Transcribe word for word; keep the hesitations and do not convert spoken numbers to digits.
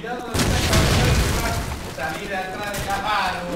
Cuidado donde está el caballero que va a salir de atrás de Caparro.